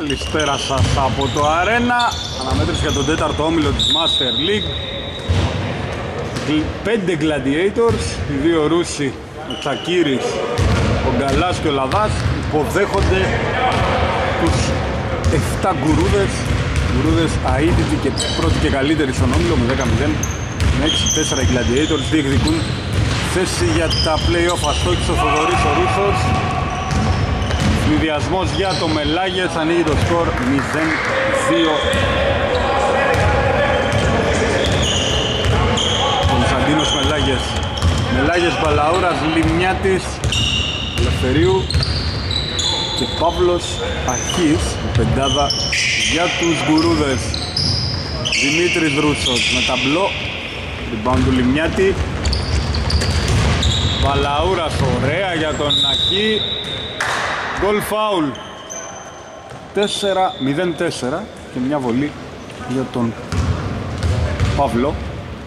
Καλησπέρα σας από το Αρένα. Αναμέτρηση για τον τέταρτο όμιλο της Master League. 5 Gladiators, οι δύο Ρούσοι, ο Τσακίρης, ο Γκαλάς και ο Λαδάς υποδέχονται τους 7 γκουρούδες. Γκουρούδες αίτητοι και πρώτοι και καλύτεροι στον όμιλο με 10-0. Με 6-4 οι Gladiators διεκδικούν θέση για τα play-off. Αστόχης ο Θοδωρής ο Ρούσος. Συνδυασμός για το Μελάγες, ανοίγει το σκορ 0-2. Κωνσταντίνος Μελάγες. Μελάγες, Μπαλαούρας, Λιμνιάτης, Ελευθερίου και Παύλος Αχής. Πεντάδα για τους γκουρούδες. Δημήτρης Ρούσος με ταμπλό. Rebound του Λιμνιάτη. Μπαλαούρας, ωραία για τον Αχή. Γκολ φάουλ. 4-0-4 και μια βολή για τον Παύλο.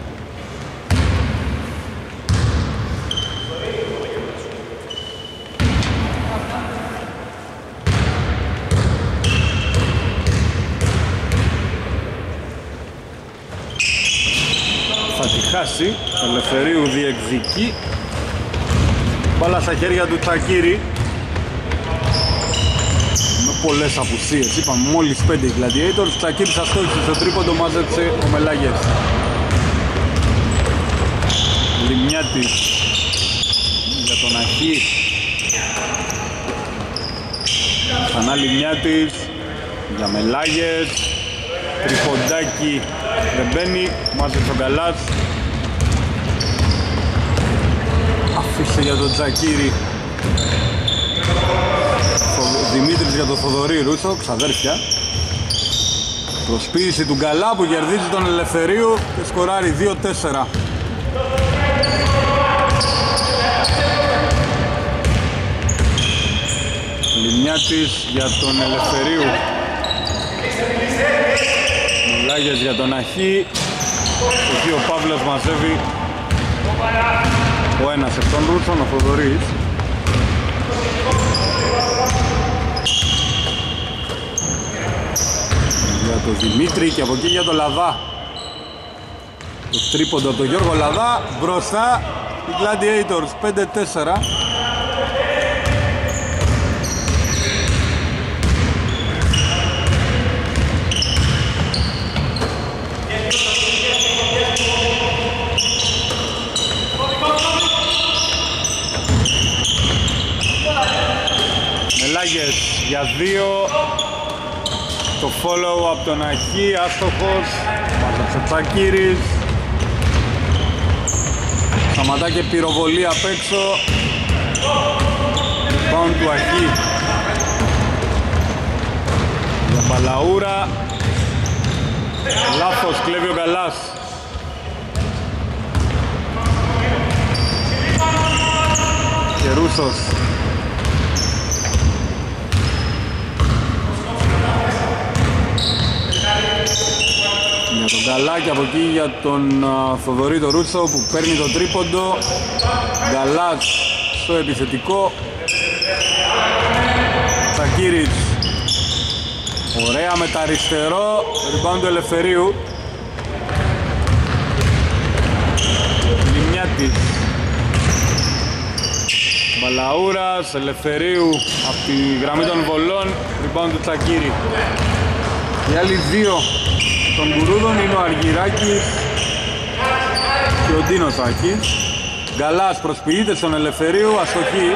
Θα τη χάσει. Ελευθερίου διεκδικεί. Μπάλα στα χέρια του Τσακίρη. Πολλές απουσίες, είπαμε μόλις 5 οι Gladiators. Τσακίρης αστόχησε στο τρίποντο, μάζεψε ο Μελάγες. Λιμνιάτης για τον Αχή. Ξανά Λιμνιάτης για Μελάγες. Τριποντάκι δεν μπαίνει, μάζεψε ο Γκαλάς. Αφήσε για τον Τσακίρη. Δημήτρης για τον Θοδωρή Ρούσο, ξαδέρφια. Προσποίηση του Γκαλά που κερδίζει τον Ελευθερίου και σκοράρει 2-4. Λιμνιάτης για τον Ελευθερίου. Μελάγες για τον Αχή. Εκεί ο Παύλος μαζεύει ο ένας εκ των Ρούσων, ο Θοδωρής. Για τον Δημήτρη και από εκεί για τον Λαδά. Το τρίποντο από τον Γιώργο Λαδά. Μπροστά οι Gladiators 5-4. Μελάγες για 2. Το follow από τον Αχή, άστοχος. Μάζεψε ο Τσακίρης. Σταματά και πυροβολή απ' έξω. Rebound του Αχή. Για Μπαλαούρα. Λάθος, κλέβει ο Γκαλάς. Και Ρούσος. Για τον Γκαλά και από εκεί για τον Θοδωρή το Ρούτσο που παίρνει το τρίποντο. Γκαλάς στο επιθετικό. Τσακίρης. Ωραία με τα αριστερό. Rebound του Ελευθερίου. Λιμνιάτης. Μπαλαούρας, Ελευθερίου από τη γραμμή των βολών. Rebound του Τσακίρη. Οι άλλοι δύο των γκουρούδων είναι ο Αργυράκης και ο Ντίνος Άκης. Γκαλάς προσποιείται στον Ελευθερίου, αστοχή.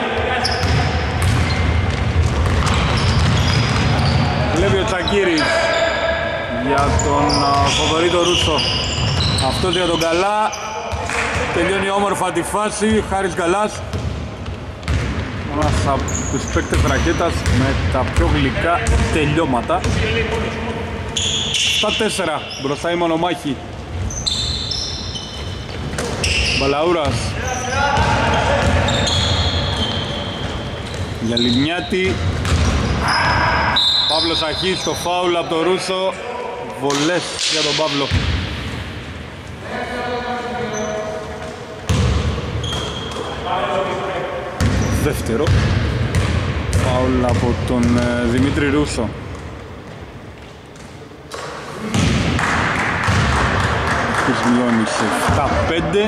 Βλέπει ο Τσακίρης για τον Θοδωρή το Ρούσο. Αυτός για τον Γκαλά. Τελειώνει όμορφα τη φάση, Χάρης Γκαλάς. Ένας από τους παίκτες ρακέτας με τα πιο γλυκά τελειώματα. Στα 4, μπροστά η μονομάχη. Μπαλαούρας. Για Λιμνιάτη. Παύλος Αχής στο φάουλ από το Ρούσο. Βολές για τον Παύλο. Δεύτερο. Φάουλ από τον Δημήτρη Ρούσο. τους μειώνει σε 7-5.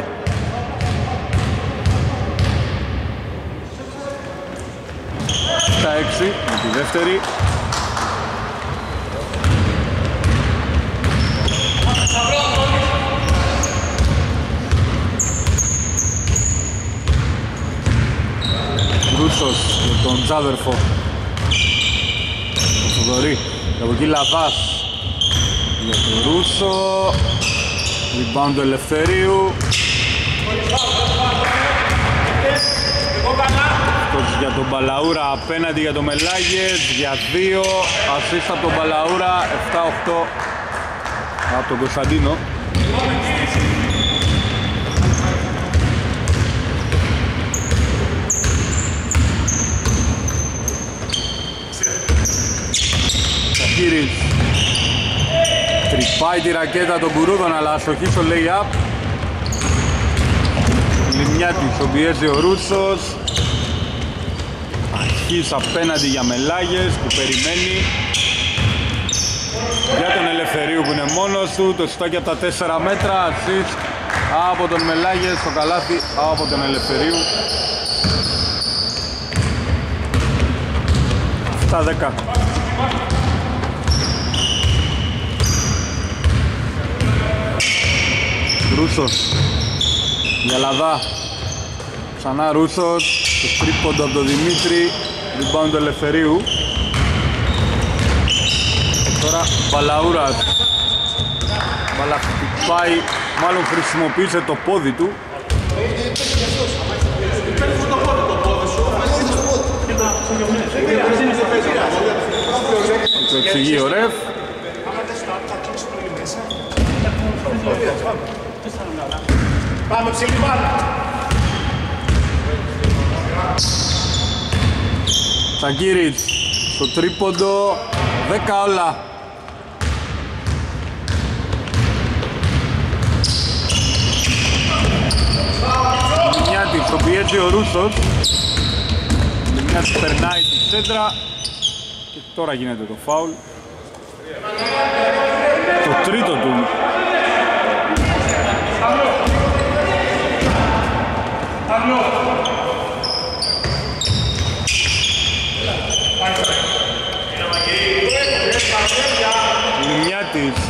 Στα 6 με τη δεύτερη. Ρούσος για τον Τζάδερφο. Ο Θοδωρή. Από εκεί Λαβάς για τον Ρούσο. Rebound του Ελευθερίου. Αυτός για τον Μπαλαούρα απέναντι για τον Μελάγες. Για 2. Ασίστα από τον Μπαλαούρα. 7-8 από τον Κωνσταντίνο. Σακύρης τρυπάει τη ρακέτα των Κουρούδων, αλλά αστοχή στο lay-up. Λιμιάτης, τον πιέζει ο Ρούσος. Αρχής απέναντι για Μελάγες που περιμένει. Για τον Ελευθερίου που είναι μόνος του, το σουτάκι από τα 4 μέτρα. Assist από τον Μελάγες, το καλάθι από τον Ελευθερίου. 7-10. Ρούσος για Λαδά. Ξανά Ρούσος. Το τρίποντο από τον Δημήτρη. Rebound του Ελευθερίου. Τώρα Μπαλαούρας. Μπαλα χτυπάει. Μάλλον χρησιμοποίησε το πόδι του. Το εξηγεί ο ρεφ. Πάμε ψηλή μπάλα. Τσαγκύρης στο τρίποντο. 10 όλα. Μινιάτης το πιέζει ο Ρούσος. Μινιάτης περνάει τη σέντρα. Και τώρα γίνεται το φάουλ. Το τρίτο του. Λιμιάτης.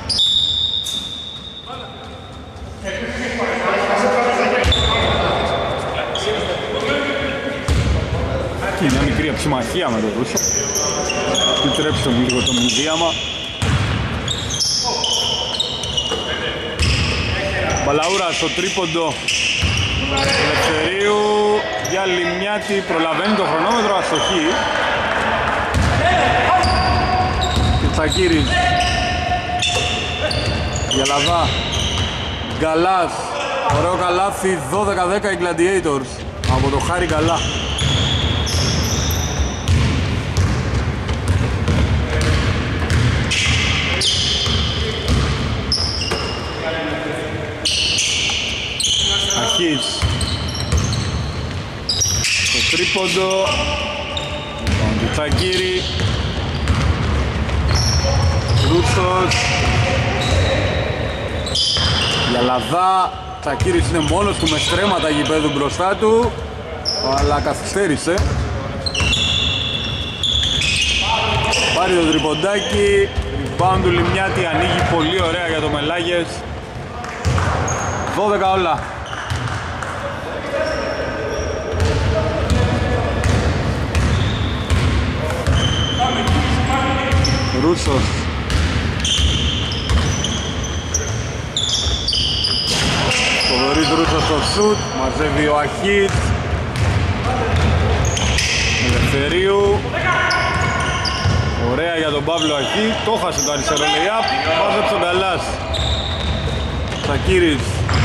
Και μια μικρή αψημαχία με τον Ρούσο. Επιτρέψτε μου λίγο το μηδίαμα. Μπαλαούρα στο τρίποντο Ελευθερίου για Λιμιάτη, προλαβαίνει το χρονόμετρο, αστοχή. Και Τσακύρης για Λαβά. Γκαλάς, ωραίο καλάθι, 12-10 οι Gladiators από το Χάρη Γκαλά. Αρχής το τρίποντο τον Τσακύρη. Ρούσος για Λαδά. Τσακύρης είναι μόνος του με στρέμματα γηπέδου μπροστά του, αλλά καθυστέρησε. Πάρει το τριποντάκι. Rebound του Λιμιάτη, ανοίγει πολύ ωραία για το Μελάγες. 12 όλα. Ρούσος. Θοδωρής Ρούσος στο σουτ, μαζεύει ο Αχίτ. Ελευθερίου. Ωραία για τον Παύλο Αχίτ, το χάσε το αριστερό lay-up, μάζεψε ο Γκαλάς. Τσακύρης.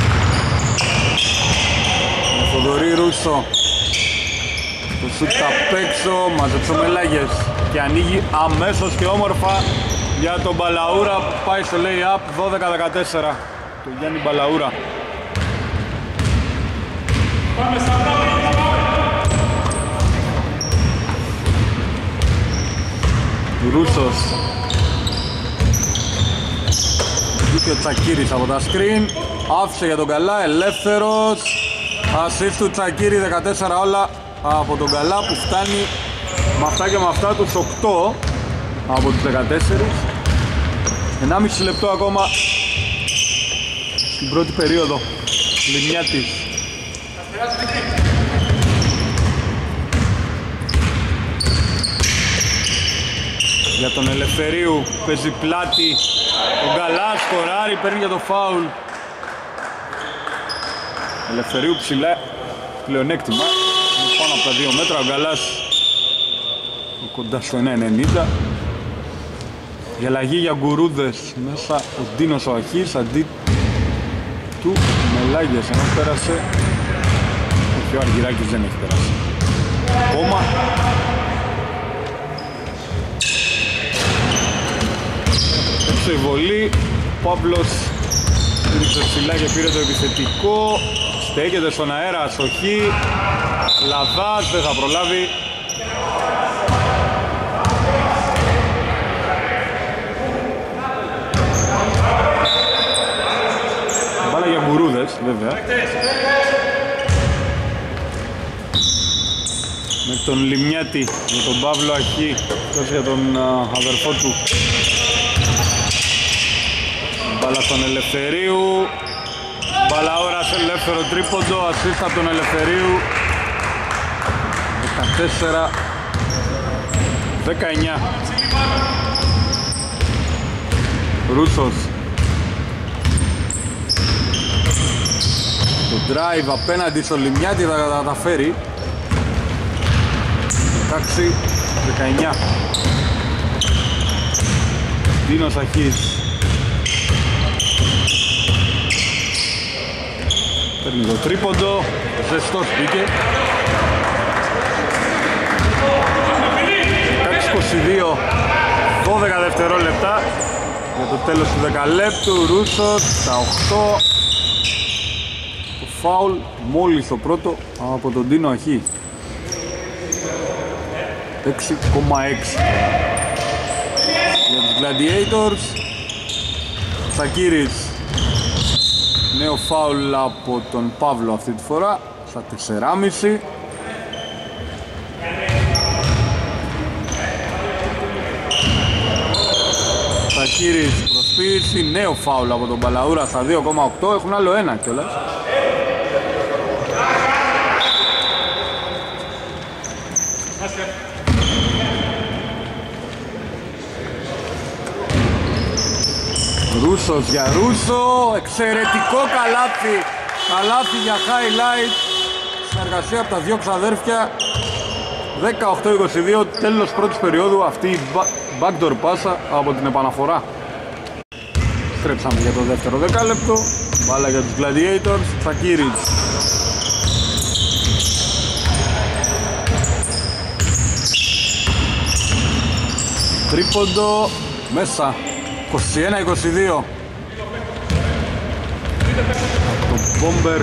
Θοδωρή Ρούσο. Το σουτ απ' έξω, μαζέψε ο Μελάγες. Και ανοίγει αμέσως και όμορφα για τον Μπαλαούρα που πάει στο lay-up. 12-14 του Γιάννη Μπαλαούρα. Ρούσος. και ο Τσακίρης από τα screen. Άφησε για τον Καλά, ελεύθερος. Ασίστ του Τσακίρη, 14 όλα από τον Καλά που φτάνει με αυτά και με αυτά τους 8 από τους 14. 1,5 λεπτό ακόμα στην πρώτη περίοδο. Λιμιάτης. Για τον Ελευθερίου, παίζει πλάτη. Ο Γκαλάς σκοράρει, παίρνει για το φάουλ. Ελευθερίου ψηλά, πλεονέκτημα. Πάνω από τα 2 μέτρα, ο Γκαλάς κοντά στο 1,90. Η αλλαγή για γκουρούδες μέσα ο Ντίνος ο Αχής αντί του Μελάγιας, ενώ πέρασε. Όχι, ο Αργυράκης δεν έχει περάσει ακόμα. Έξω η βολή, ο Παύλος ρίξε ψηλά και πήρε το επιθετικό. Στέκεται στον αέρα, αστοχή. Λαδάς δεν θα προλάβει. Μπάλα για γκουρούδες βέβαια. Με τον Λιμιάτη, με τον Παύλο Αχή, τόσο για τον αδερφό του. Μπάλα στον Ελευθερίου. Μπάλα ώρας, ελεύθερο τρίποντο, ασίστα από τον Ελευθερίου. 14-19. Ρούσος. Το drive απέναντι στο Λιμιάτη θα καταφέρει. 16-19. Ντίνος Αχής. Παίρνει το τρίποντο, ζεστός μπήκε. 16-22, 12 δευτερόλεπτα για το τέλος του δεκαλέπτου. Ρούσος, τα 8. Το φάουλ μόλις το πρώτο από τον Ντίνο Αχή. 6,6 για τους Gladiators. Τσακίρης. Νέο φάουλ από τον Παύλο αυτή τη φορά στα 4,5. Τσακίρης προσποίηση, νέο φάουλ από τον Παλαούρα στα 2,8. Έχουν άλλο ένα κιόλας. Ρούσος για Ρούσο, εξαιρετικό καλάθι. Καλάθι για highlight. Συνεργασία από τα δύο ξαδέρφια. 18-22, τέλος πρώτης περίοδου. Αυτή η backdoor πάσα από την επαναφορά. Στρέψαμε για το δεύτερο δεκάλεπτο. Μπάλα για τους Gladiators. Τσακίρης. Τρίποντο μέσα. 21-22. Το μπόμπερ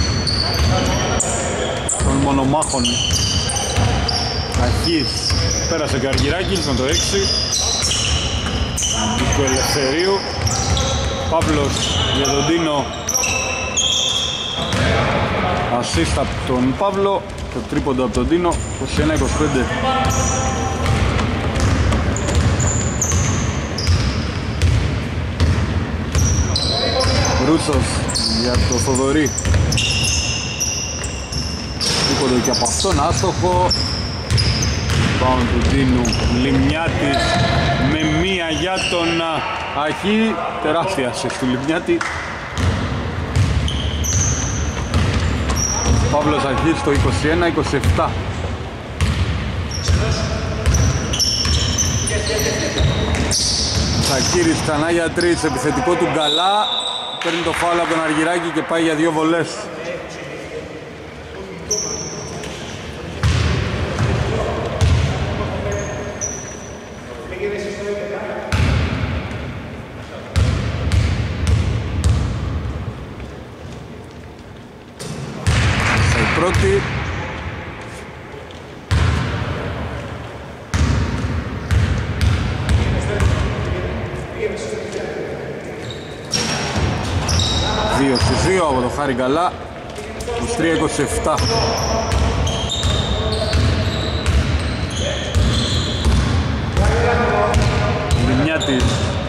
των μονομάχων. Αχής. Πέρασε και ο Αργυράκης με το 6. Του Ελευθερίου. Παύλος για τον Ντίνο. Ασίστα από τον Παύλο. Το τρίποντο από τον Ντίνο. 21-25. Ρούσος για το Θοδωρή. Τρίποντο και από αυτόν άστοχο. Πάμε του Ντίνου. Λιμιάτης με μία για τον Αχή. Τεράστια ασίστ του Λιμιάτη. Παύλος Αχής στο 21-27. Τσακίρης ξανά για 3, επιθετικό του Γκαλά. Παίρνει το φάουλ από τον Αργυράκη και πάει για 2 βολές. Η πρώτη. 2 από το Χάρη Γκαλά, 23-27. Λιμιάτης.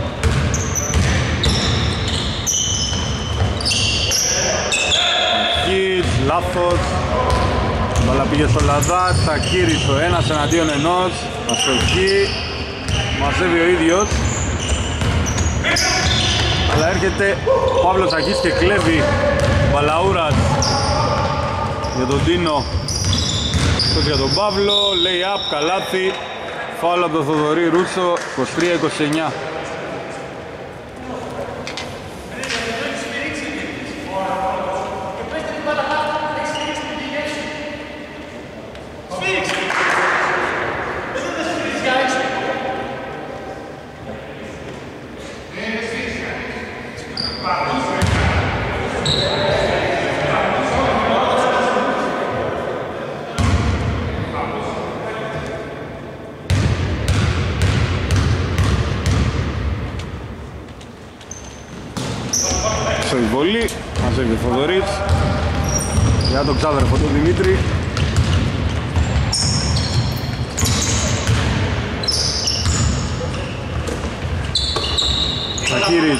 Αρχής, λάθος. Μπαλά πήγε στο Λαδά, Τσακίρης το 1 εναντίον 1. Αστοχή. Μαζεύει ο ίδιος. Αλλά έρχεται ο Παύλος Αχής και κλέβει. Μπαλαούρας για τον Τίνο. Αυτός για τον Παύλο. Lay up, καλάθι. Φάουλ από τον Θοδωρή Ρούσο, 23-29. Η βολή, μαζεύει ο Θοδωρής για τον ξάδερφο του Δημήτρη. Τσακίρης.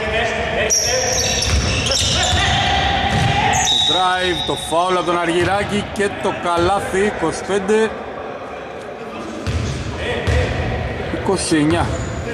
Το drive, το φάουλ από τον Αργυράκη και το καλάθι, 25-29.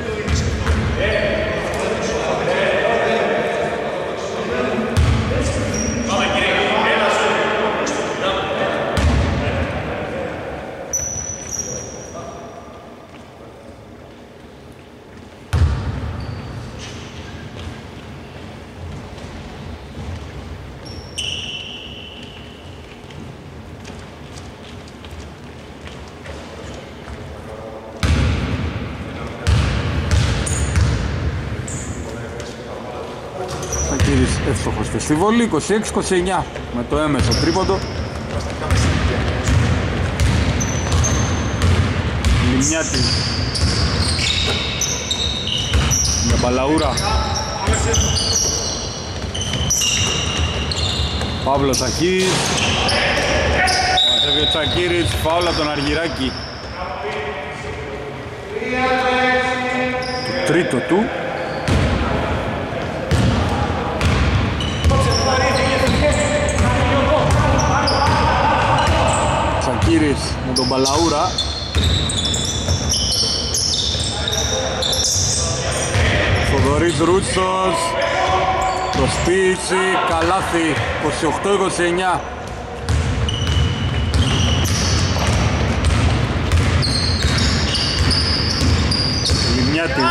Εύστοχος στη βολή, 26-29 με το έμεσο τρίποντο. Λιμιάτη για Μπαλαούρα. Παύλος Αχής. Μαζεύει ο Τσακίρης, φάουλ από τον Αργυράκη. Το τρίτο του. Τσακίρης με τον Μπαλαούρα. Θοδωρής Ρούτσος. Προσποίηση, καλάθι, 28-29. Λιμιάτης.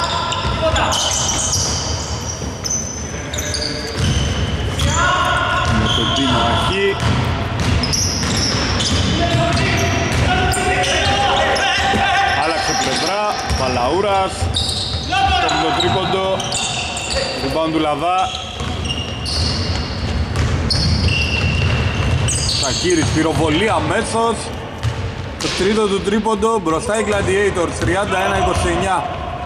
Με τον Τίνο Αχή. Άλλαξε πλευρά, Παλαούρας. Το τρίποντο. Rebound του Λαβά. Τσακίρης, πυροβολή αμέσως. Το τρίτο του τρίποντο, μπροστά οι Gladiators, 31-29.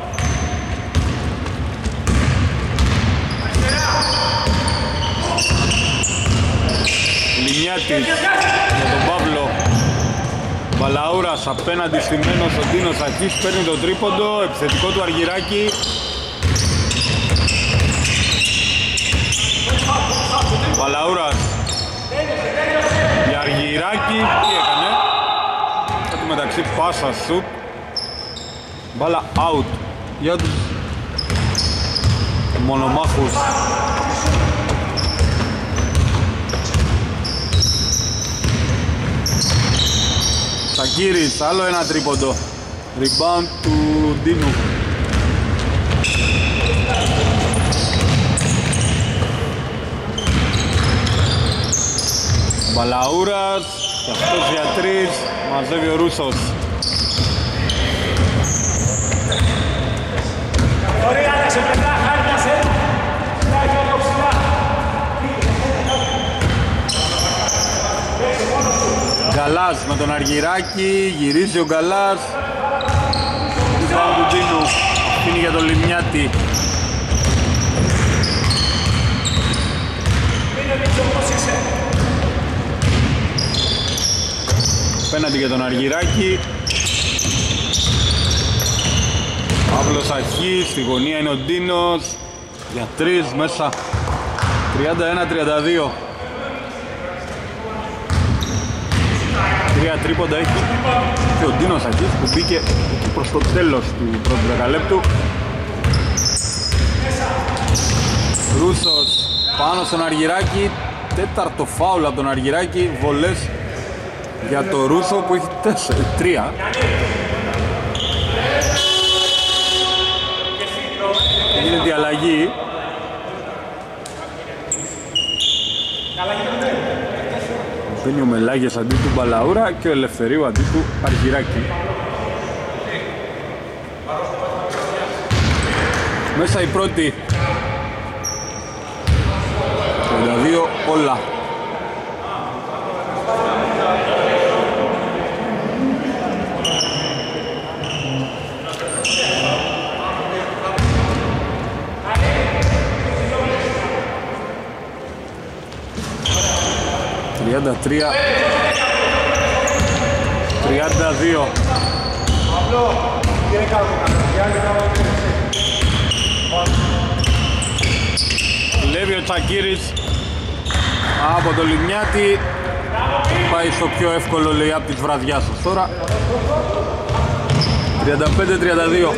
Λιμιάτης για τον Παύλο. Μπαλαούρας απέναντι στημένος ο Τίνος Αχής, παίρνει το τρίποντο, επιθετικό του Αργυράκη. Μπαλαούρας για Αργυράκη, τι έκανε? Κάτι μεταξύ πάσα σουτ. Μπάλα out για τους μονομάχους. Τσακίρης, άλλο ένα τρίποντο. Rebound του Ντίνου. Μπαλαούρας, και αυτός για τρεις, μαζεύει ο Ρούσος. Γκαλάς με τον Αργυράκη, γυρίζει ο Γκαλάς. Rebound του Ντίνου, αφήνει για τον Λιμιάτη. Πέναντι για τον Αργυράκη. Παύλος Αχής, στη γωνία είναι ο Ντίνος. Για 3 μέσα. 31-32. 3 τρίποντα έχει και ο Ντίνος Αχής που μπήκε προς το τέλος του πρώτου δεκαλέπτου. Ρούσος πάνω στον Αργυράκη. Τέταρτο φάουλ από τον Αργυράκη. Βολές για το Ρούσο που έχει 3. Γίνεται η αλλαγή. Μπαίνει ο Μελάγες αντί του Μπαλαούρα και ο Ελευθερίου αντί του Αργυράκη. Μέσα η πρώτη. 32 όλα. Τριάντα 32. Κλέβει ο Τσακίρης από το Λιμιάτη. Πάει στο πιο εύκολο lay-up της βραδιάς τώρα. 35-32.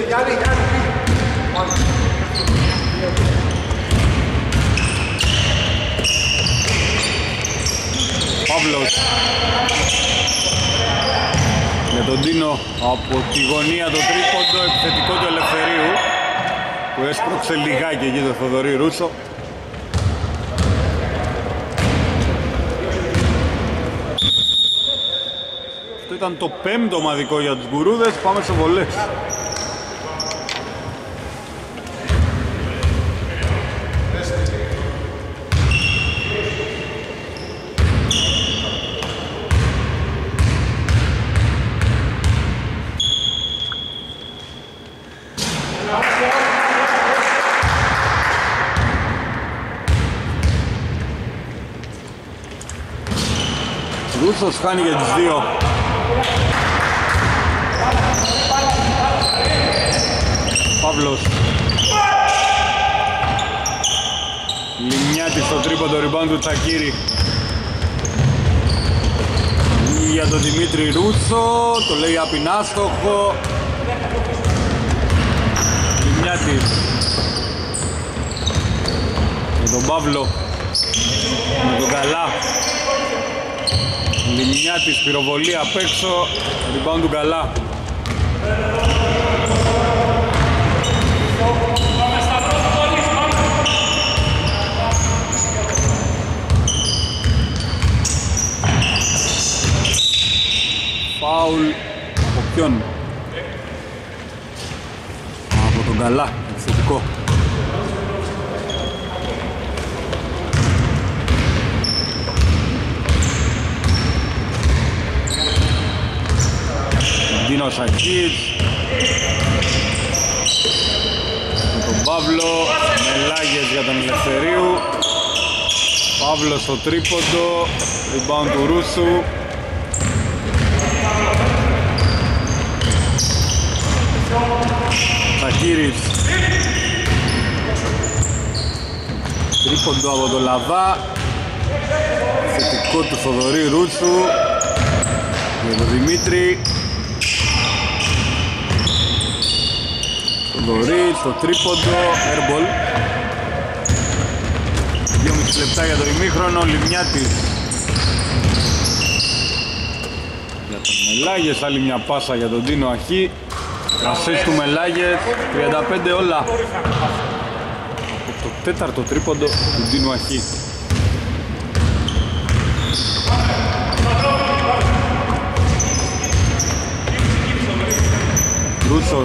Παύλος με τον Τίνο από τη γωνία το τρίποντο επιθετικό του Ελευθερίου που έσπρωξε λιγάκι εκεί το Θοδωρή Ρούσο. Αυτό ήταν το 5ο ομαδικό για τους γκουρούδες. Πάμε σε βολές. Ρούσος χάνει για τις 2. Παύλος. Λιμιάτη στο τρίποντο rebound του Τσακίρη. Για τον Δημήτρη Ρούσο. Το λέει απεινάστοχο. Λιμιάτη. Με τον Παύλο. Με τον Καλά. Λιμιάτης, πυροβολία απ' έξω, rebound του Καλά. Φάουλ από ποιον? Από τον Καλά, επιθετικό. Ντίνος Αχής με τον Παύλο, Μελάγες για τον Ελευθερίου. Παύλος στο τρίποντο, rebound του Ρούσου. Τσακίρης, τρίποντο από τον Λαβά, θετικό του Θοδωρή Ρούσου για τον Δημήτρη. Θοδωρή στο τρίποντο, airball. 2,5 λεπτά για το ημίχρονο. Λιμιάτης για τον Μελάγες, άλλη μια πάσα για τον Τίνο Αχή. Ασίστ του Μελάγες, 35 όλα. Από το τέταρτο τρίποντο του Τίνο Αχή. Ρούσος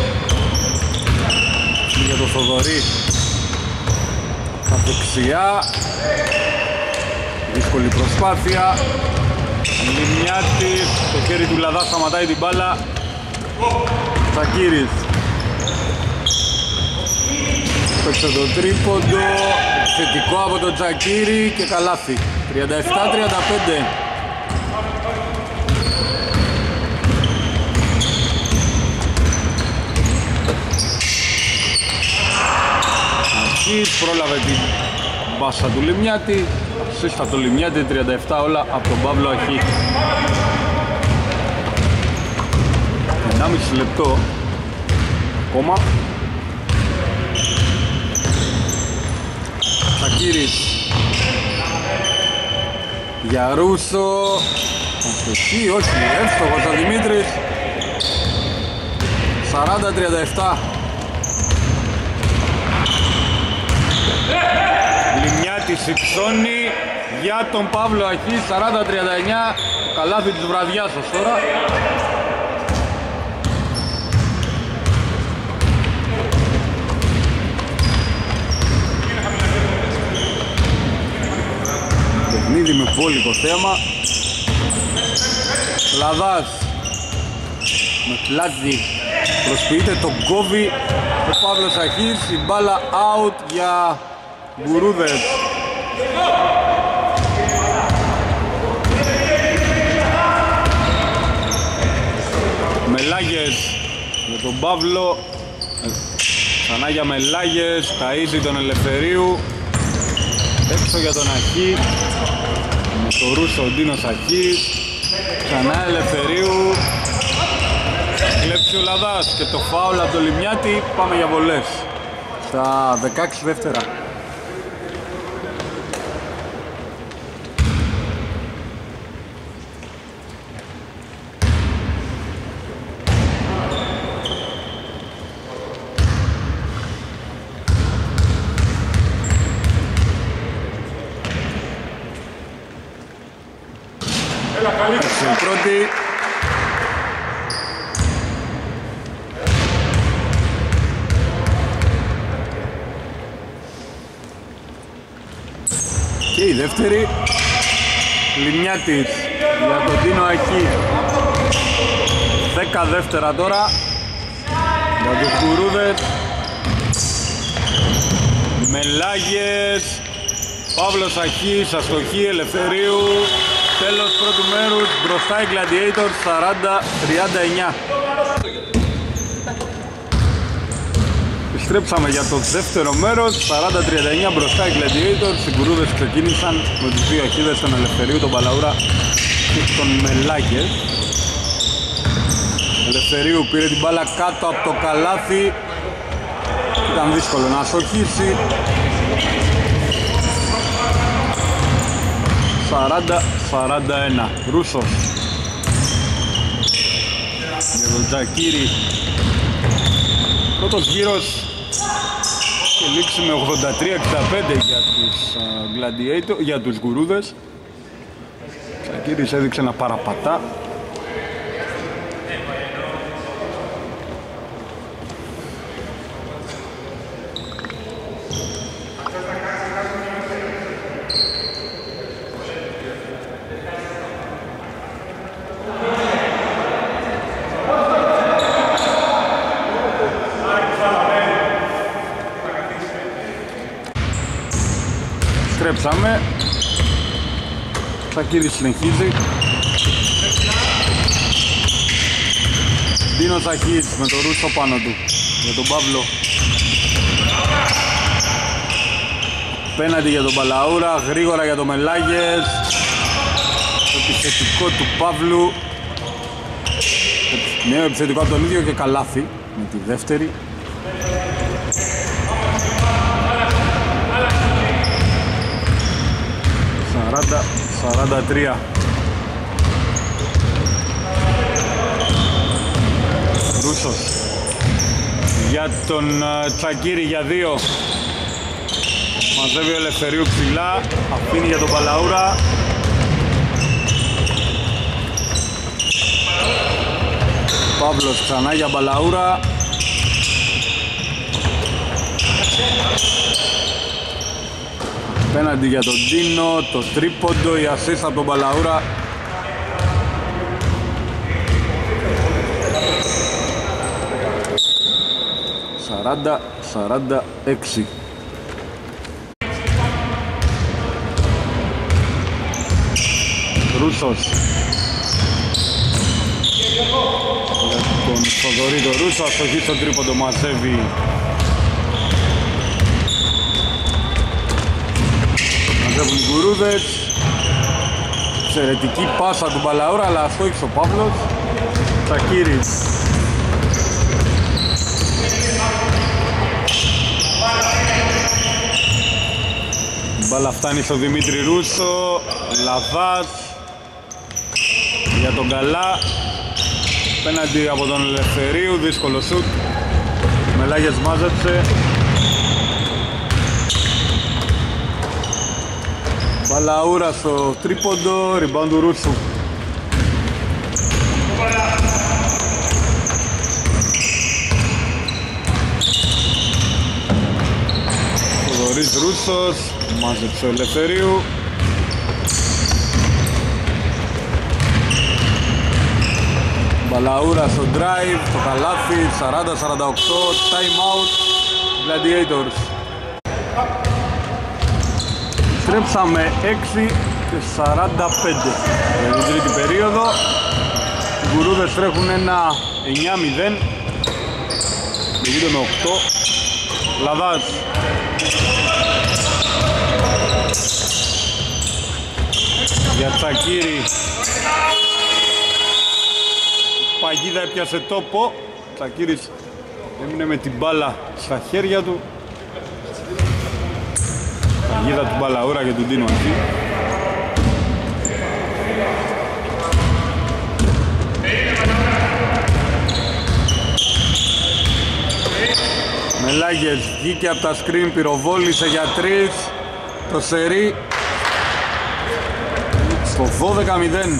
για το Θοδωρή στα δεξιά, δύσκολη προσπάθεια. Λιμιάτης, το χέρι του Λαδά σταματάει την μπάλα. Τσακίρης Παίξε το τρίποντο, θετικό από τον Τζακίρι και καλάθι. 37-35. Αρχής πρόλαβε την μπάσα του Λιμιάτη. Σύστα το Λιμιάτη, 37 όλα από τον Παύλο Αχή. 1,5 λεπτό ακόμα. Τσακίρης για Ρούσο. Αστοχή, όχι, εύστοχος ο Δημήτρης. 40-37. Λιμιάτης υψώνει για τον Παύλο Αχή. 40-39. Καλάθι της βραδιάς ως τώρα. Παιχνίδι με βόλικο θέμα. Λαδάς με πλάτη προσποιείται τον κόβει ο Παύλος Αχής. Η μπάλα out για Γκουρούδες. Μελάγες για τον Παύλο. Ξανά για Μελάγες. Ταΐζει τον Ελευθερίου. Έξω για τον Αχή. Με το Ρούσο ο Ντίνος Αχής. Ξανά Ελευθερίου. Κλέψει ο Λαδάς και το φάουλ από το Λιμιάτη. Πάμε για βολές στα 16 δεύτερα. Στην πρώτη. Και η δεύτερη. Λιμιάτης για τον Τίνο Αχή. 10 δεύτερα τώρα για τους Γκουρούδες. Μελάγες. Παύλος Αχής, αστοχή Ελευθερίου. Τέλος πρώτου μέρους, μπροστά οι Gladiators 40-39. Επιστρέψαμε για το δεύτερο μέρος, 40-39 μπροστά οι Gladiators. Οι Γκουρούδες ξεκίνησαν με τους δύο Αχίδες, τον Ελευθερίου, τον Παλαούρα και τον Μελάγες. Ελευθερίου πήρε την μπάλα κάτω από το καλάθι. Ήταν δύσκολο να αστοχίσει. 40-41. Ρούσος για τον Τζακίρι. Πρώτος γύρος και λήξη με 83-65 για τους Gladiator, για τους Γκουρούδες. Τζακίρις έδειξε να παραπατά. Στρέψαμε. Τσακίρης συνεχίζει. Ντίνος Αχής με το Ρούσο πάνω του για τον Παύλο. Πέναντι για τον Παλαούρα, γρήγορα για τον Μελάγες. Το επιθετικό του Παύλου. Νέο επιθετικό από τον ίδιο και καλάθι με τη δεύτερη. Σαράντα 43. Ρούσος για τον Τσακίρι για δύο. Μαζεύει ο Ελευθερίου ψηλά, αφήνει για τον Παλαούρα. Παύλος ξανά για Παλαούρα. Πέναντι για τον Ντίνο, το τρίποντο, η ασίστα από τον Παλαούρα. 40-46. Ρούσος τον Θοδωρή το Ρούσο, αστοχή στο τρίποντο, μαζεύει μαζεύουν οι Γκουρούδες. Εξαιρετική πάσα του Μπαλαούρα, αλλά αστόχησε ο Παύλος. Τσακίρης η μπάλα φτάνει στο Δημήτρη Ρούσο. Λαβάς για τον Καλά, πέναντι από τον Ελευθερίου, δύσκολο σουτ. Μελάγες μάζεψε. Μπαλαούρα στο τρίποντο, rebound του Ρούσου. Θοδωρής Ρούσος, μάζεψε ο Ελευθερίου. Μπαλαούρα στο drive, στο καλάθι, 40-48, time out, Gladiators. Στρέψαμε 6-45 την τρίτη περίοδο. Οι Γκουρούδες τρέχουν ένα 9-0. Λυγείται με 8. Λαβάς για Τσακίρη. Παγίδα έπιασε τόπο. Τσακίρης έμεινε με την μπάλα στα χέρια του. Παγίδα του Μπαλαούρα και του Ντίνο εκεί. Μελάγες βγήκε από τα σκριν, πυροβόλησε για 3. Το σερί στο 12-0.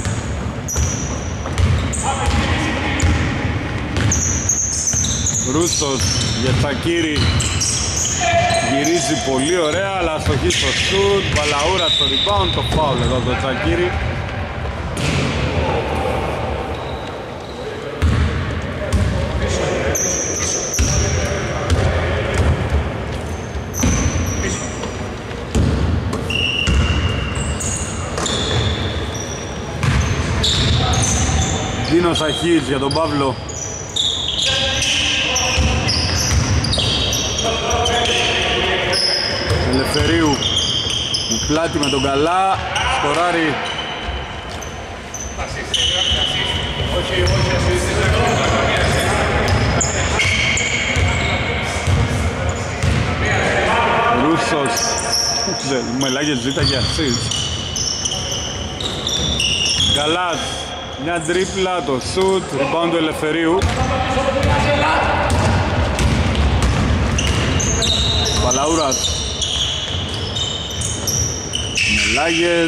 Ρούσος για Τσακίρη. Γυρίζει πολύ ωραία, αλλά αστοχή στο σουτ. Μπαλαούρα στο rebound, το foul εδώ το Τσακίρη. Δίνος Αχής για τον Παύλο. Ελευθερίου μου πλάτη με τον Καλά, σκοράρει. Ρούσος, Μελάγες ζήταγε assist. Καλάς, μια τρίπλα, το σουτ, rebound του Ελευθερίου. Παλαούρας, Μελάγες.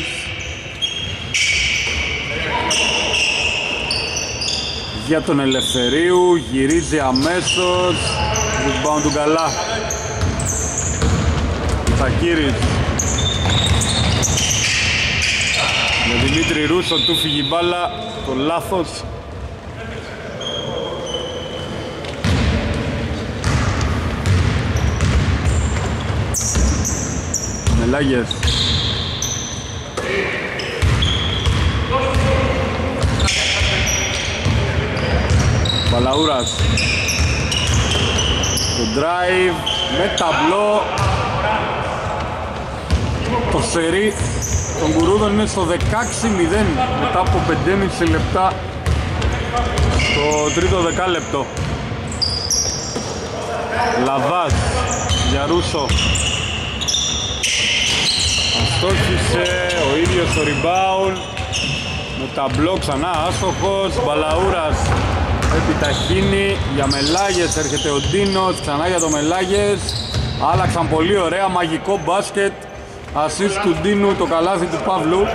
Για τον Ελευθερίου, γυρίζει αμέσως, rebound του Καλά. Τσακίρης. Με Δημήτρη Ρούσο του φύγει μπάλα, το λάθος. Μελάγες. Παλαούρας. Το drive με ταμπλό. Το σερί των Γκουρούδων είναι στο 16-0 μετά από 5,5 λεπτά στο τρίτο δεκάλεπτο. Λαβάς για Ρούσο. Αστόχησε ο ίδιος στο rebound. Με ταμπλό ξανά άστοχος. Μπαλαούρας επιταχύνει για Μελάγες, έρχεται ο Ντίνος ξανά για το Μελάγες. Άλλαξαν πολύ ωραία, μαγικό μπάσκετ. Ασίστ του Ντίνου, το καλάθι του Παύλου.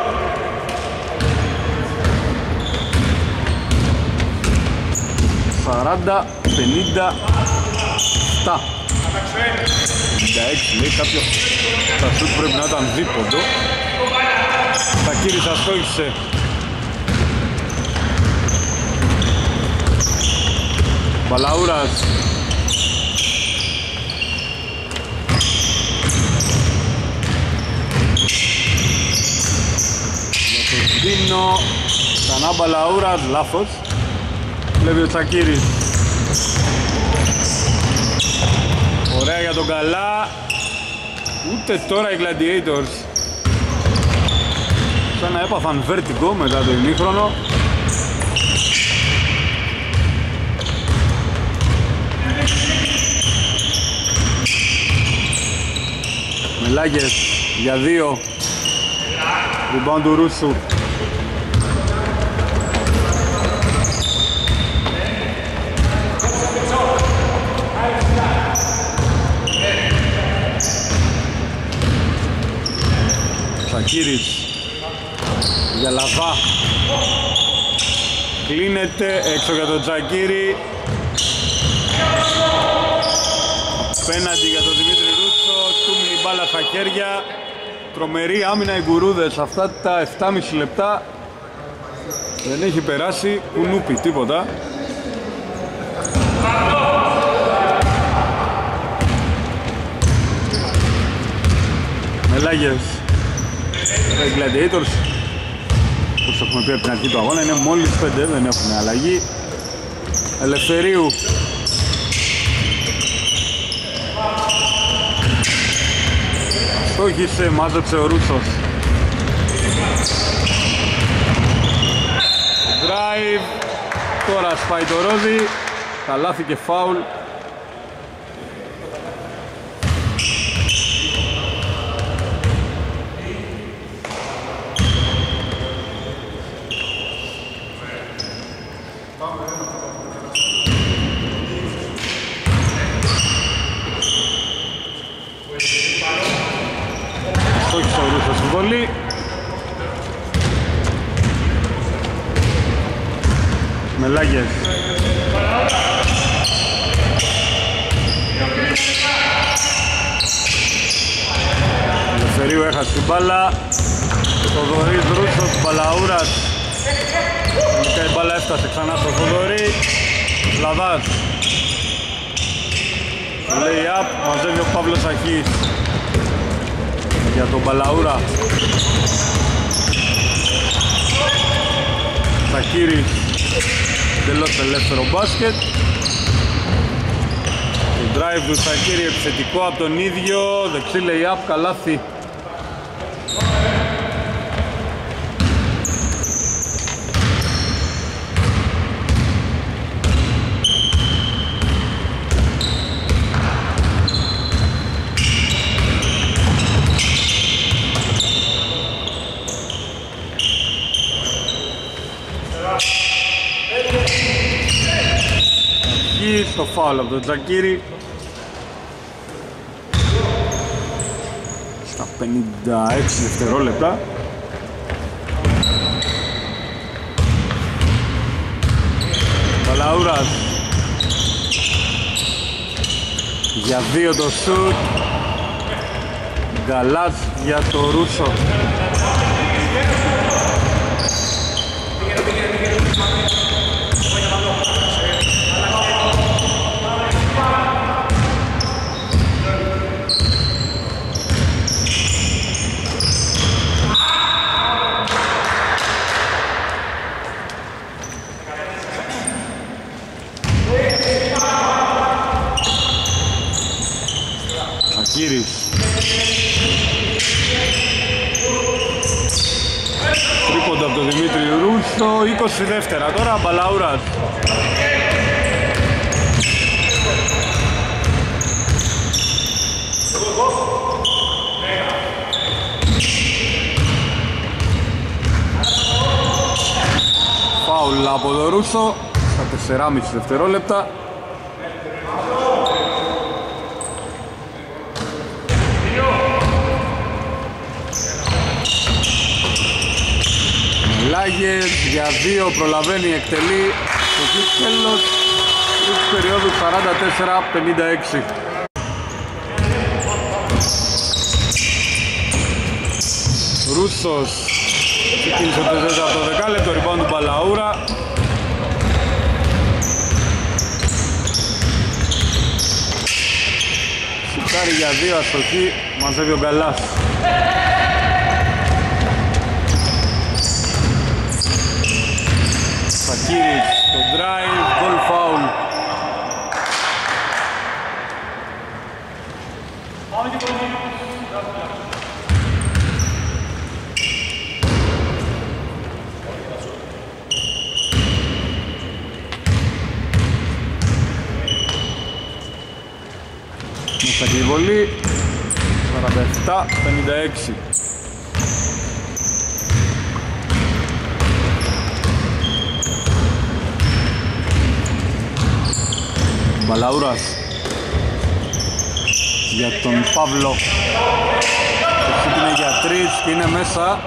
«40-57». 56 λέει κάποιο. Τα σουτ πρέπει να ήταν δίποντο. Τσακίρης αστόχησε. Μπαλαούρας. σκρίνο. Ξανά Μπαλαούρας, λάθος. Βλέπει ο Τσακίρης. Ωραία για τον Καλά. Ούτε τώρα οι Gladiators σαν να έπαθαν vertigo μετά το ημίχρονο. Μελάγες για 2. Rebound του Ρούσου. Τσακίρης για Λαβά. Κλείνεται έξω για τον Τσακίρη. Πέναντι για τον Δημήτρη Ρούτσο. Τούμνη μπάλα στα χέρια. Τρομερή άμυνα οι γκουρούδες. Αυτά τα 7,5 λεπτά δεν έχει περάσει κουνούπι, τίποτα. Μελάγες. Οι Gladiators, όπως έχουμε πει από την αρχή του αγώνα, είναι μόλις 5, δεν έχουν αλλαγή. Ελευθερίου. Στόχισε, μάζεψε ο Ρούτσος. Drive. Τώρα σπάει το ρόδι. Καλάθι και φάουλ. Βολή. Μελάγες. Ελευθερίου έχασε την μπάλα. Θοδωρής Ρούσος, Μπαλαούρας. Η μπάλα έφτασε ξανά στο Θοδωρή. Λαδάς. Lay up, μαζεύει ο Παύλος Αχής για τον Μπαλαούρα. Τσακίρης, τελώς ελεύθερο μπάσκετ. Το drive του Τσακίρη επιθετικό από τον ίδιο, δεξί lay up, καλάθι. Στο φάουλ από τον Τσακίρη στα 56 δευτερόλεπτα. Μπαλαούρας για 2 το σουτ. Γκαλάς για το Ρούσο. Τσακίρης. Τρίποντα από τον Δημήτρη Ρούσο, 20 δεύτερα τώρα, Μπαλαούρας. Φάουλ από τον Ρούσο, στα 4,5 δευτερόλεπτα. Λάγες για 2 προλαβαίνει, εκτελεί το τέλος της περίοδου 44-56. Ρούσος ξεκίνησε το 4 από το δεκάλεπτο, rebound του Μπαλαούρα. Σουτάρει για 2, αστοχή, μαζεύει ο Γκαλάς. Τσακίρης στο drive, goal foul. Μέσα και η βολή, 47-56. Μπαλαούρας για τον Παύλο. Το σούτ είναι για 3 και είναι μέσα.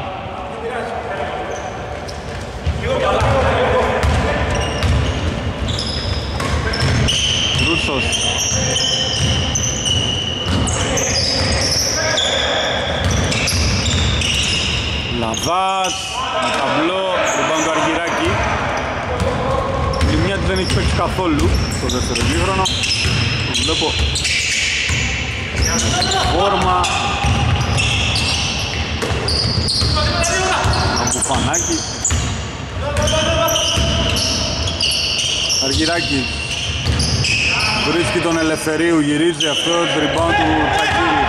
Ρούσος. Λαβάς, με ταμπλό, ριμπάουντ του Αργυράκη. Η μία του δεν έχει παίξει καθόλου στο δεύτερο ημίχρονο. Το βλέπω φόρμα. Αμπουφανάκι. Αργυράκη βρίσκει τον Ελευθερίου, γυρίζει αυτό το rebound του Τσακίρη.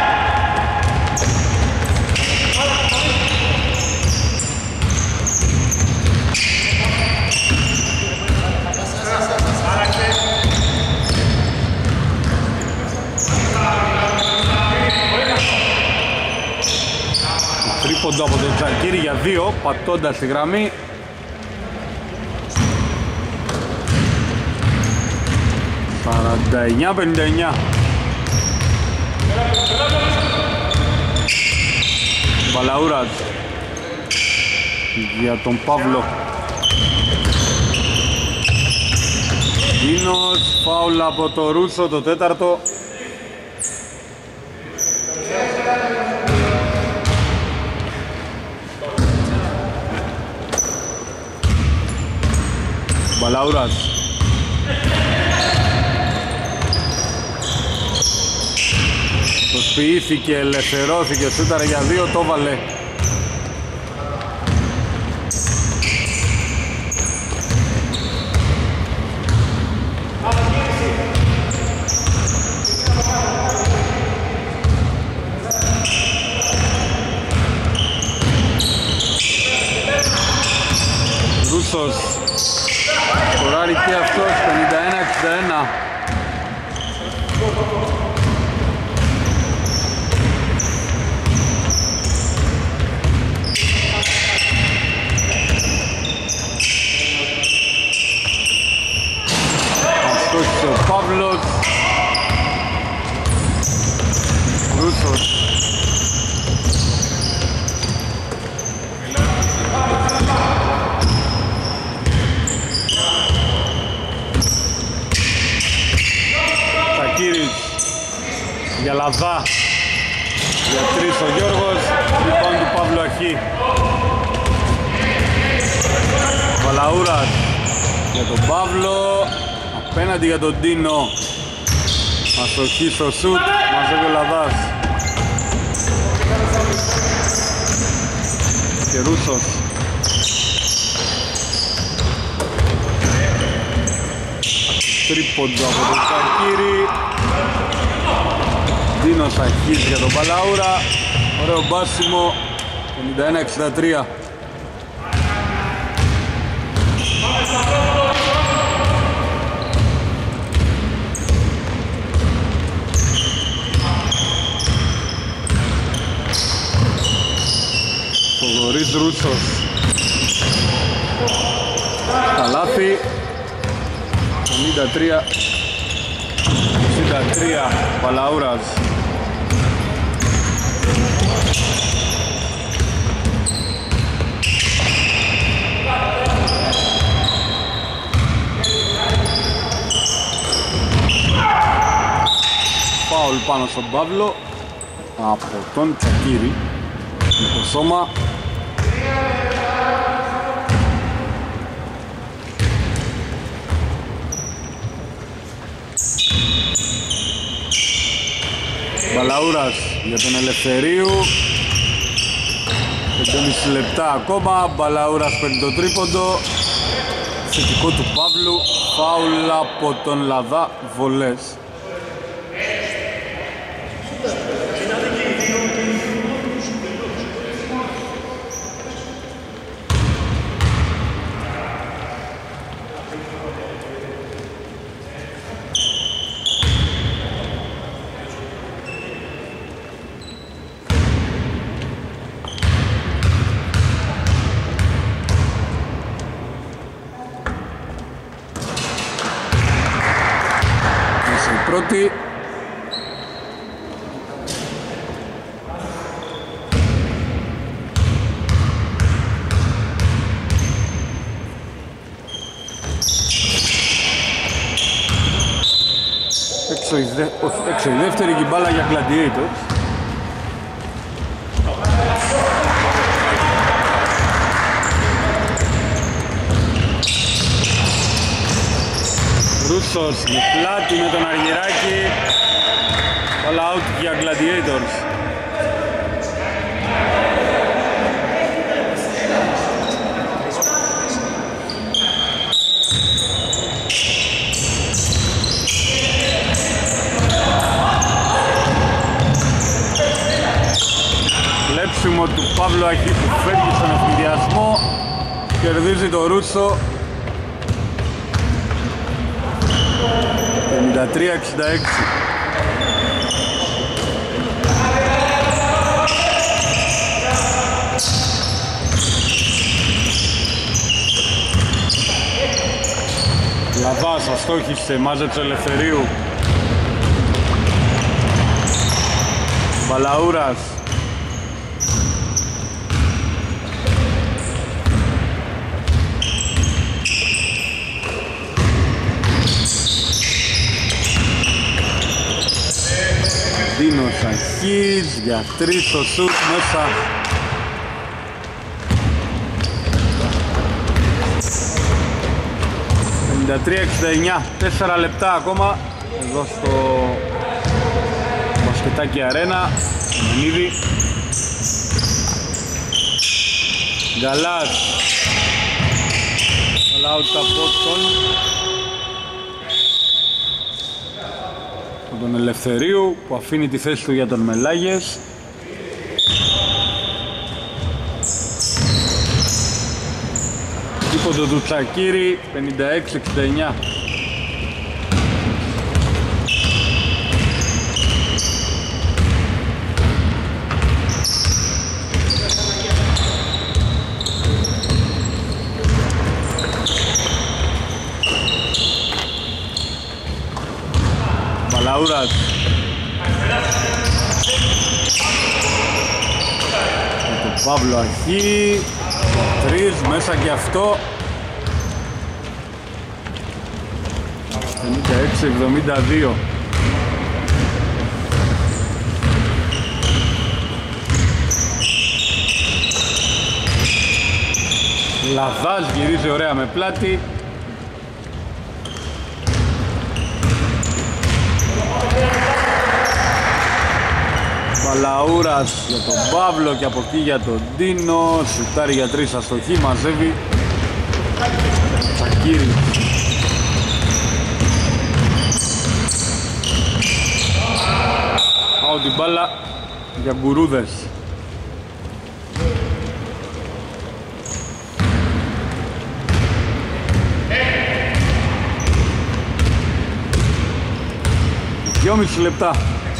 Τρίποντο από τον Τσακίρη για 2, πατώντας τη γραμμή. «49-59». Μπαλαούρας για τον Παύλο. Δίνος, φάουλ από το Ρούσο, το τέταρτο. Μπαλαούρας. Το σποιήθηκε, ελευθερώθηκε, σούταρε για 2, το βάλε. Ρούσος. Σκοράρει και αυτός, 51-61. Αυτός ο Παύλος. Ρούσος. Για Λαδά, για 3 ο Γιώργος, λοιπόν του Παύλου Αρχή. Βαλαούρας για τον Παύλο, απέναντι για τον Τίνο. Αστοχή στο σουτ, μαζεύει ο Λαδάς. Και Ρούσος. Τρίποντο από τον Τσακίρη. Δίνος Αχής για τον Μπαλαούρα. Ωραίο μπάσιμο. 51-63. Θοδωρής Ρούσος. Καλάθι. 53-63. Μπαλαούρας. Φάουλ πάνω στον Παύλο από τον Τσακίρη με το σώμα. Μπαλαούρας για τον Ελευθερίου. 5,5 λεπτά ακόμα. Μπαλαούρας παίρνει το τρίποντο. Θετικό του Παύλου, φάουλ από τον Λαδά, βολές. Πρώτη. Έξω η δεύτερη και μπάλα για Gladiators. Ρούσος με πλάτη με τον Αργυράκη. All out για Gladiators. Κλέψιμο του Παύλου Αχή που φεύγει στον ευνηδιασμό. Κερδίζει το Ρούσο. 53-66. Λαβάς αστόχησε, μάζεψε Ελευθερίου. Μπαλαούρας. Δίνος Αχής για 3 στο σουτ μέσα. ...53-69, 4 λεπτά ακόμα εδώ στο Μπασκετάκι Αρένα. Μενίδη. Γκαλάς. All out από τον Ελευθερίου που αφήνει τη θέση του για τον Μελάγες. Τρίποντο του Τσακίρη, 56-69. Μπαλαούρας. Με τον Παύλο Αχή. 3 μέσα και αυτό. 56-72. Λαδάς γυρίζει ωραία με πλάτη. Μπαλαούρας για τον Παύλο και από εκεί για τον Ντίνο. Σουτάρει για 3 αστοχή, μαζεύει. Τσακίρι. Πάω την μπάλα για Γκουρούδες. Δυόμιση λεπτά.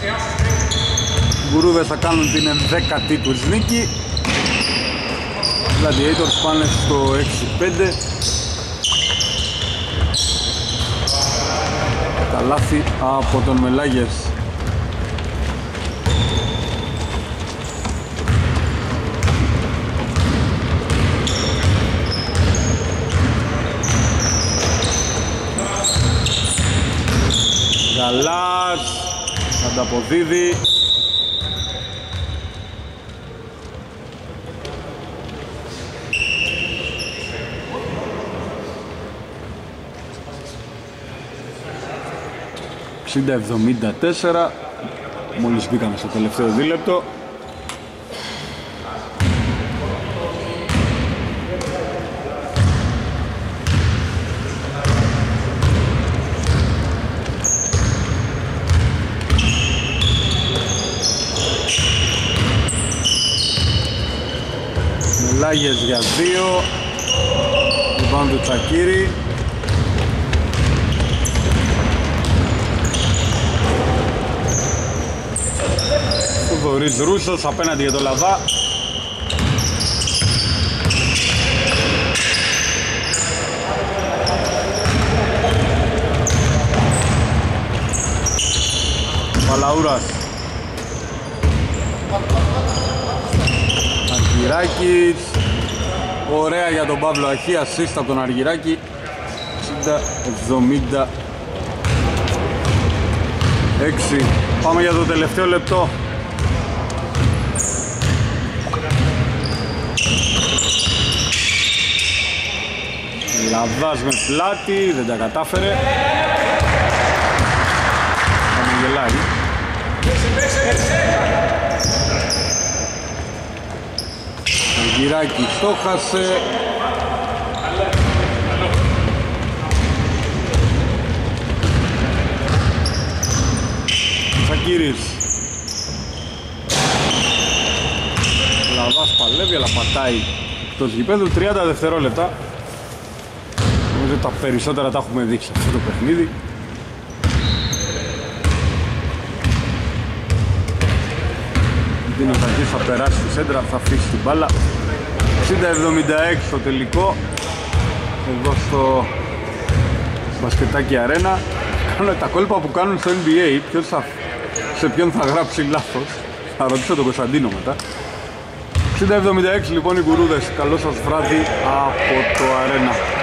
Οι Γκουρούδες θα κάνουν την 11η τους νίκη. Gladiators πάνε στο 6-5. Καλάθι από τον Μελάγες. Γαλάς ανταποδίδει. ...60-74. Μόλις μπήκαμε στο τελευταίο δίλεπτο. Ράγες για 2. Λοιπόν του Τσακίρη. Θοδωρής Ρούσος απέναντι για το Λαβά. Παλαούρας. Αργυράκης. Ωραία για τον Παύλο Αχή, assist από τον Αργυράκη. 60-76. Πάμε για το τελευταίο λεπτό. Λαβάς με πλάτη, δεν τα κατάφερε. Γελάει. Αργυράκη το χάσε. Τσακίρης. Λαβάς παλεύει αλλά πατάει το γηπέδου. 30 δευτερόλεπτα. Νομίζω τα περισσότερα τα έχουμε δείξει αυτό το παιχνίδι. Ο Τακής θα περάσει στη σέντρα, θα αφήσει την μπάλα. 60-76 στο τελικό. Εδώ στο μπασκετάκι αρένα. Κάνουν τα κόλπα που κάνουν στο NBA. Σε ποιον θα γράψει λάθος. Θα ρωτήσω τον Κωνσταντίνο μετά. 60-76 λοιπόν οι Γκουρούδες. Καλό σας βράδυ από το αρένα.